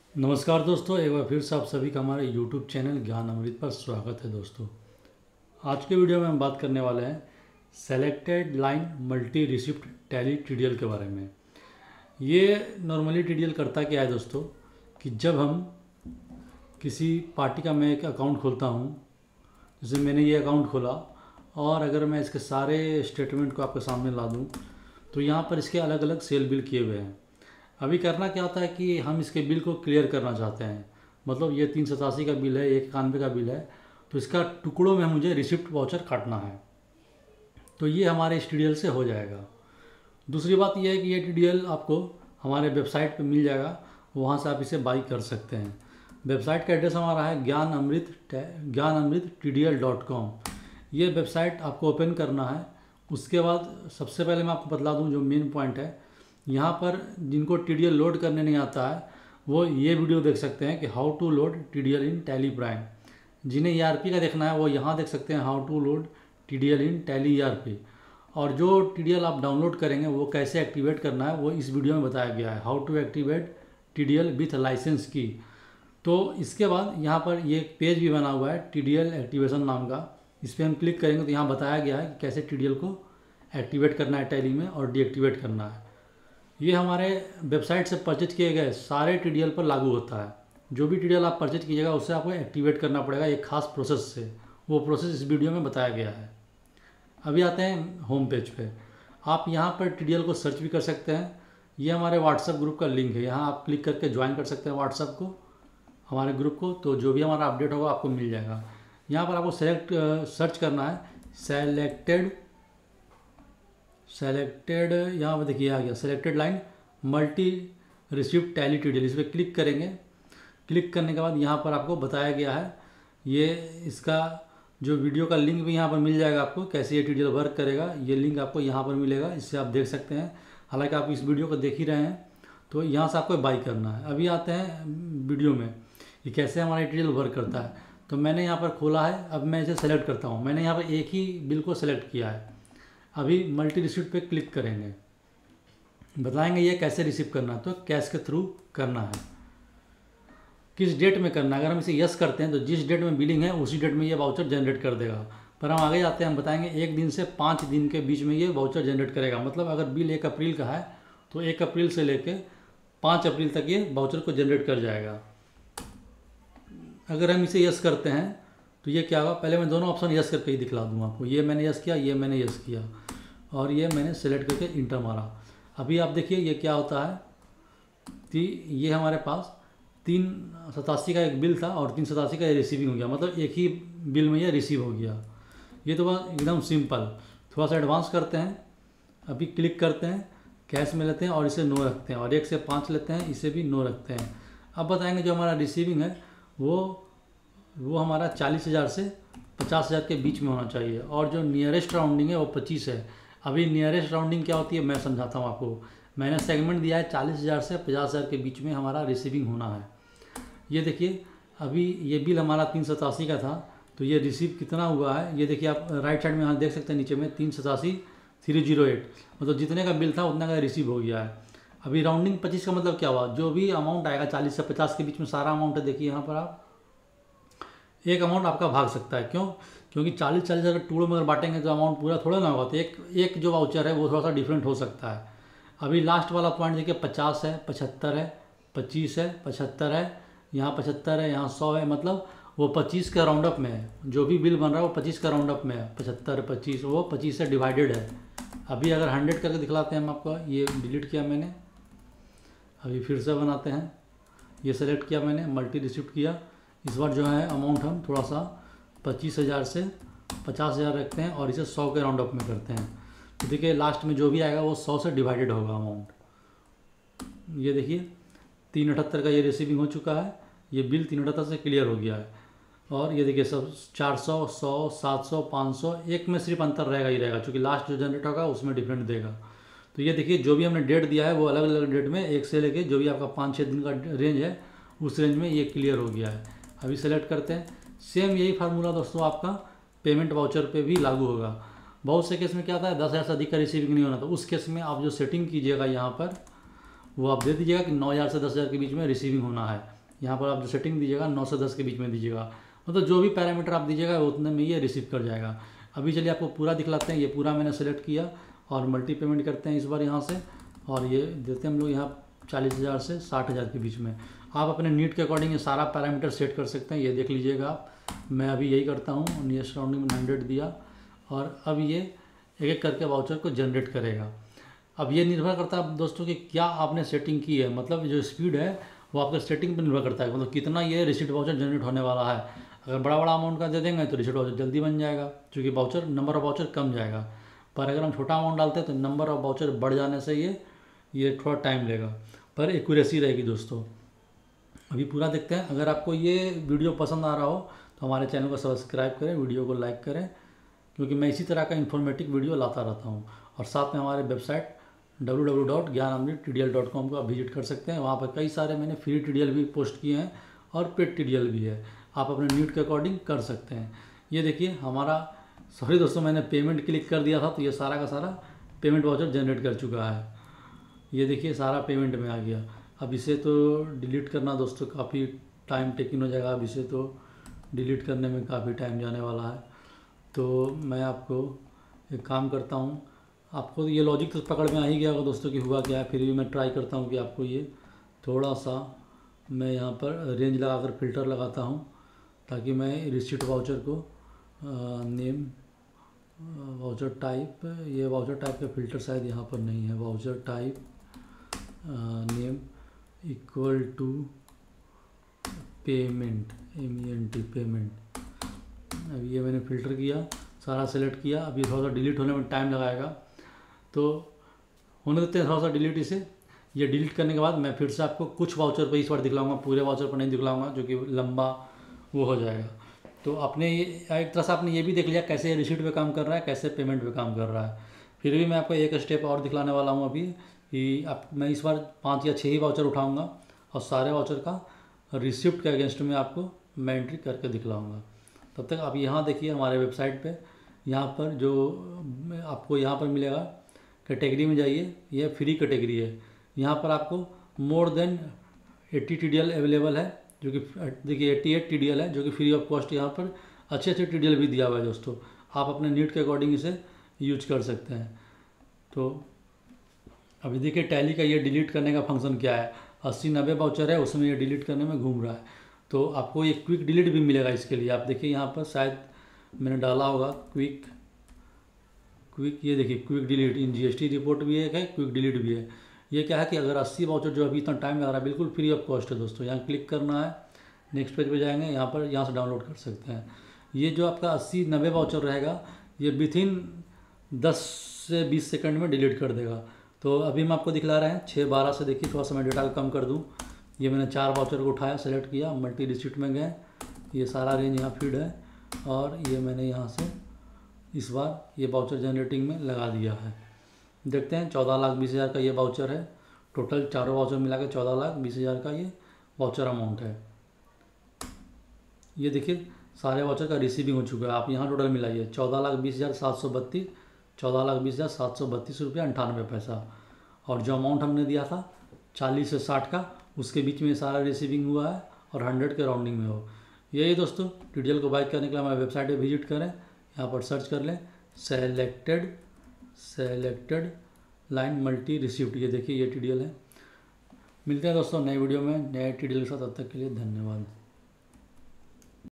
नमस्कार दोस्तों, एक बार फिर से आप सभी का हमारे YouTube चैनल ज्ञान अमृत पर स्वागत है। दोस्तों, आज के वीडियो में हम बात करने वाले हैं selected line multi receipt Tally TDL के बारे में। ये नॉर्मली टीडीएल करता क्या है दोस्तों कि जब हम किसी पार्टी का मैं एक अकाउंट खोलता हूँ, जैसे मैंने ये अकाउंट खोला और अगर मैं इसके सारे स्टेटमेंट को आपके सामने ला दूँ तो यहाँ पर इसके अलग अलग सेल बिल किए हुए हैं। अभी करना क्या होता है कि हम इसके बिल को क्लियर करना चाहते हैं, मतलब ये 387 का बिल है, 191 का बिल है, तो इसका टुकड़ों में मुझे रिसिप्ट वाउचर काटना है, तो ये हमारे इस टीडीएल से हो जाएगा। दूसरी बात ये है कि ये टीडीएल आपको हमारे वेबसाइट पे मिल जाएगा, वहाँ से आप इसे बाई कर सकते हैं। वेबसाइट का एड्रेस हमारा है ज्ञान अमृत TDL.com। ये वेबसाइट आपको ओपन करना है। उसके बाद सबसे पहले मैं आपको बतला दूँ जो मेन पॉइंट है, यहाँ पर जिनको टीडीएल लोड करने नहीं आता है वो ये वीडियो देख सकते हैं कि how to load TDL in Tally prime. जिन्हें ईआरपी का देखना है वो यहाँ देख सकते हैं how to load TDL in Tally ERP. और जो टीडीएल आप डाउनलोड करेंगे वो कैसे एक्टिवेट करना है वो इस वीडियो में बताया गया है, how to activate TDL with licence की। तो इसके बाद यहाँ पर ये एक पेज भी बना हुआ है टीडीएल एक्टिवेशन नाम का, इस पर हम क्लिक करेंगे तो यहाँ बताया गया है कि कैसे टीडीएल को एक्टिवेट करना है टैली में और डीएक्टिवेट करना है। ये हमारे वेबसाइट से परचेज किए गए सारे टीडीएल पर लागू होता है। जो भी टीडीएल आप परचेज कीजिएगा उससे आपको एक्टिवेट करना पड़ेगा एक खास प्रोसेस से, वो प्रोसेस इस वीडियो में बताया गया है। अभी आते हैं होम पेज पे। आप यहाँ पर टीडीएल को सर्च भी कर सकते हैं। ये हमारे व्हाट्सएप ग्रुप का लिंक है, यहाँ आप क्लिक करके ज्वाइन कर सकते हैं व्हाट्सएप को, हमारे ग्रुप को, तो जो भी हमारा अपडेट होगा आपको मिल जाएगा। यहाँ पर आपको सर्च करना है सेलेक्टेड यहाँ पर देखिए आ गया selected line multi receipt Tally TDL. इस पर क्लिक करेंगे। क्लिक करने के बाद यहाँ पर आपको बताया गया है, ये इसका जो वीडियो का लिंक भी यहाँ पर मिल जाएगा आपको, कैसे ये टीडीएल वर्क करेगा ये लिंक आपको यहाँ पर मिलेगा, इससे आप देख सकते हैं। हालांकि आप इस वीडियो को देख ही रहे हैं, तो यहाँ से आपको बाई करना है। अभी आते हैं वीडियो में कि कैसे हमारा टीडीएल वर्क करता है। तो मैंने यहाँ पर खोला है, अब मैं इसे सेलेक्ट करता हूँ। मैंने यहाँ पर एक ही बिल को सेलेक्ट किया है। अभी मल्टी रिसिप्ट पे क्लिक करेंगे, बताएंगे ये कैसे रिसीव करना है। तो कैश के थ्रू करना है, किस डेट में करना है। अगर हम इसे यस करते हैं तो जिस डेट में बिलिंग है उसी डेट में ये वाउचर जनरेट कर देगा। पर हम आगे जाते हैं, हम बताएंगे 1 दिन से 5 दिन के बीच में ये वाउचर जनरेट करेगा। मतलब अगर बिल 1 अप्रैल का है तो 1 अप्रैल से लेके 5 अप्रैल तक ये वाउचर को जनरेट कर जाएगा। अगर हम इसे यस करते हैं तो ये क्या होगा, पहले मैं दोनों ऑप्शन यस करके ही दिखला दूँ आपको। ये मैंने यस किया, ये मैंने यस किया, और ये मैंने सेलेक्ट करके इंटर मारा। अभी आप देखिए ये क्या होता है कि ये हमारे पास 387 का एक बिल था और 387 का ये रिसीविंग हो गया, मतलब एक ही बिल में ये रिसीव हो गया। ये तो बस एकदम सिंपल। थोड़ा सा एडवांस करते हैं। अभी क्लिक करते हैं, कैश में लेते हैं और इसे नो रखते हैं, और 1 से 5 लेते हैं, इसे भी नो रखते हैं। अब बताएंगे जो हमारा रिसीविंग है वो हमारा 40,000 से 50,000 के बीच में होना चाहिए, और जो नियरेस्ट राउंडिंग है वो 25 है। अभी नियरेस्ट राउंडिंग क्या होती है मैं समझाता हूँ आपको। मैंने सेगमेंट दिया है 40,000 से 50,000 के बीच में हमारा रिसीविंग होना है। ये देखिए अभी ये बिल हमारा 387 का था, तो ये रिसीव कितना हुआ है ये देखिए आप राइट साइड में यहाँ देख सकते हैं, नीचे में 387,308, मतलब जितने का बिल था उतना का रिसीव हो गया है। अभी राउंडिंग 25 का मतलब क्या हुआ, जो भी अमाउंट आएगा 40 से 50 के बीच में सारा अमाउंट है। देखिए यहाँ पर आप एक अमाउंट आपका भाग सकता है, क्यों? क्योंकि 40 अगर टुकड़ों में अगर बांटेंगे तो अमाउंट पूरा थोड़ा ना होगा, तो एक जो वाउचर है वो थोड़ा सा डिफरेंट हो सकता है। अभी लास्ट वाला पॉइंट देखिए 50 है, 75 है, 25 है, 75 है, यहाँ 75 है, यहाँ 100 है, मतलब वो 25 का राउंड अप में है। जो भी बिल बन रहा है वो 25 का राउंड अप में है। 75 25 वो 25 से डिवाइडेड है। अभी अगर 100 करके दिखलाते हैं हम आपको, ये डिलीट किया मैंने, अभी फिर से बनाते हैं। ये सेलेक्ट किया मैंने, मल्टी रिसिप्ट किया। इस बार जो है अमाउंट हम थोड़ा सा 25,000 से 50,000 रखते हैं और इसे 100 के राउंड अप में करते हैं। तो देखिए लास्ट में जो भी आएगा वो 100 से डिवाइडेड होगा अमाउंट। ये देखिए 378 का ये रिसीविंग हो चुका है, ये बिल 378 से क्लियर हो गया है। और ये देखिए सब 400, 100, 700, 500, एक में सिर्फ अंतर रहेगा ही रहेगा, क्योंकि लास्ट जो जनरेट होगा उसमें डिफरेंट देगा। तो ये देखिए जो भी हमने डेट दिया है वो अलग अलग डेट में, एक से लेके जो भी आपका 5-6 दिन का रेंज है उस रेंज में ये क्लियर हो गया है। अभी सेलेक्ट करते हैं। सेम यही फार्मूला दोस्तों आपका पेमेंट वाउचर पे भी लागू होगा। बहुत से केस में क्या आता है 10,000 से अधिक का रिसीविंग नहीं होना, तो उस केस में आप जो सेटिंग कीजिएगा यहाँ पर वो आप दे दीजिएगा कि 9,000 से 10,000 के बीच में रिसीविंग होना है। यहाँ पर आप जो सेटिंग दीजिएगा 9 से 10 के बीच में दीजिएगा, मतलब जो भी पैरामीटर आप दीजिएगा उतने में ये रिसीव कर जाएगा। अभी चलिए आपको पूरा दिखलाते हैं। ये पूरा मैंने सेलेक्ट किया और मल्टी पेमेंट करते हैं इस बार यहाँ से, और ये देते हैं हम लोग यहाँ 40,000 से 60,000 के बीच में। आप अपने नीड के अकॉर्डिंग ये सारा पैरामीटर सेट कर सकते हैं। ये देख लीजिएगा आप, मैं अभी यही करता हूँ। नियरेस्ट राउंडिंग में 100 दिया और अब ये एक एक करके वाउचर को जनरेट करेगा। अब ये निर्भर करता है दोस्तों कि क्या आपने सेटिंग की है, मतलब जो स्पीड है वो आपके सेटिंग पर निर्भर करता है, मतलब कितना ये रिसीट वाउचर जनरेट होने वाला है। अगर बड़ा बड़ा अमाउंट का दे देंगे तो रिसीट वाउचर जल्दी बन जाएगा, क्योंकि वाउचर नंबर ऑफ वाउचर कम जाएगा। पर अगर हम छोटा अमाउंट डालते हैं तो नंबर ऑफ वाउचर बढ़ जाने से ये थोड़ा टाइम लेगा, पर एक्यूरेसी रहेगी दोस्तों। अभी पूरा देखते हैं। अगर आपको ये वीडियो पसंद आ रहा हो तो हमारे चैनल को सब्सक्राइब करें, वीडियो को लाइक करें, क्योंकि मैं इसी तरह का इन्फॉर्मेटिव वीडियो लाता रहता हूँ। और साथ में हमारे वेबसाइट www.gyanamrit.tdl.com को आप विजिट कर सकते हैं। वहाँ पर कई सारे मैंने फ्री टीडीएल भी पोस्ट किए हैं और पेड टीडीएल भी है, आप अपने नीड के अकॉर्डिंग कर सकते हैं। ये देखिए हमारा, सॉरी दोस्तों, मैंने पेमेंट क्लिक कर दिया था तो ये सारा का सारा पेमेंट वाउचर जनरेट कर चुका है। ये देखिए सारा पेमेंट में आ गया। अब इसे तो डिलीट करना दोस्तों काफ़ी टाइम टेकिंग हो जाएगा। अब इसे तो डिलीट करने में काफ़ी टाइम जाने वाला है। तो मैं आपको एक काम करता हूँ, आपको ये लॉजिक तो पकड़ में आ ही गया होगा दोस्तों कि हुआ क्या है। फिर भी मैं ट्राई करता हूँ कि आपको ये थोड़ा सा, मैं यहाँ पर रेंज लगाकर फ़िल्टर लगाता हूँ ताकि मैं रिसीट वाउचर को नेम वाउचर टाइप, ये वाउचर टाइप का फ़िल्टर शायद यहाँ पर नहीं है। Voucher type name equal to payment, MENT payment. अब ये मैंने फ़िल्टर किया, सारा सेलेक्ट किया। अभी थोड़ा सा डिलीट होने में टाइम लगाएगा, तो होने देते हैं थोड़ा सा डिलीट इसे। ये डिलीट करने के बाद मैं फिर से आपको कुछ वाउचर पर इस बार दिखलाऊंगा, पूरे वाउचर पर नहीं दिखलाऊंगा जो कि लंबा वो हो जाएगा। तो आपने ये एक तरह से आपने ये भी देख लिया कैसे रिसीट पे काम कर रहा है, कैसे पेमेंट पे काम कर रहा है। फिर भी मैं आपको एक स्टेप और दिखलाने वाला हूँ अभी कि मैं इस बार 5 या 6 ही वाउचर उठाऊँगा और सारे वाउचर का रिसिप्ट के अगेंस्ट में आपको मैं एंट्री करके दिखलाऊँगा। तब तक आप यहाँ देखिए हमारे वेबसाइट पे, यहाँ पर जो आपको यहाँ पर मिलेगा, कैटेगरी में जाइए, ये फ्री कैटेगरी है। यहाँ पर आपको मोर देन 80 TDL अवेलेबल है, जो कि देखिए 88 TDL है जो कि फ्री ऑफ कॉस्ट। यहाँ पर अच्छे अच्छे TDL भी दिया हुआ है दोस्तों, आप अपने नीड के अकॉर्डिंग इसे यूज कर सकते हैं। तो अभी देखिए टैली का ये डिलीट करने का फंक्शन क्या है। 80-90 वाउचर है, उसमें ये डिलीट करने में घूम रहा है। तो आपको एक क्विक डिलीट भी मिलेगा इसके लिए। आप देखिए यहाँ पर शायद मैंने डाला होगा क्विक, ये देखिए quick delete in GST report भी एक है, क्विक डिलीट भी है। ये क्या है कि अगर 80 वाउचर जो अभी इतना टाइम लग रहा है, बिल्कुल फ्री ऑफ कॉस्ट है दोस्तों। यहाँ क्लिक करना है, नेक्स्ट पेज पे जाएंगे, यहाँ से डाउनलोड कर सकते हैं। ये जो आपका 80-90 वाउचर रहेगा, ये विथिन 10 से 20 सेकंड में डिलीट कर देगा। तो अभी हम आपको दिखला रहे हैं 6-12 से। देखिए थोड़ा सा मैं डेटा को कम कर दूँ। ये मैंने 4 वाउचर को उठाया, सेलेक्ट किया, मल्टी रिसीट में गए, ये सारा रेंज यहाँ फीड है, और ये मैंने यहाँ से इस बार ये वाउचर जनरेटिंग में लगा दिया है। देखते हैं 14,20,000 का ये वाउचर है। टोटल चारों वाउचर मिला के 14,20,000 का ये वाउचर अमाउंट है। ये देखिए सारे वाउचर का रिसीविंग हो चुका है। आप यहाँ टोटल मिलाइए 14,20,732, 14,20,732 रुपया 98 पैसा। और जो अमाउंट हमने दिया था 40 से 60 का, उसके बीच में सारा रिसीविंग हुआ है और 100 के राउंडिंग में हो। यही दोस्तों, TDL को बाय करने के लिए हमारे वेबसाइट पर विजिट करें, यहाँ पर सर्च कर लें सेलेक्टेड लाइन मल्टी रिसीप्ट। ये देखिए ये TDL है। मिलते हैं दोस्तों नए वीडियो में नए TDL के साथ। तब तक के लिए धन्यवाद।